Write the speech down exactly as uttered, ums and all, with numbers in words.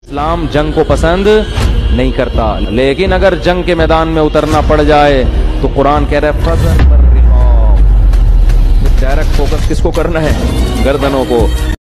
इस्लाम जंग को पसंद नहीं करता, लेकिन अगर जंग के मैदान में उतरना पड़ जाए तो कुरान कह रहा है फज़ल पर रिक़ाब। डायरेक्ट फोकस किसको करना है? गर्दनों को।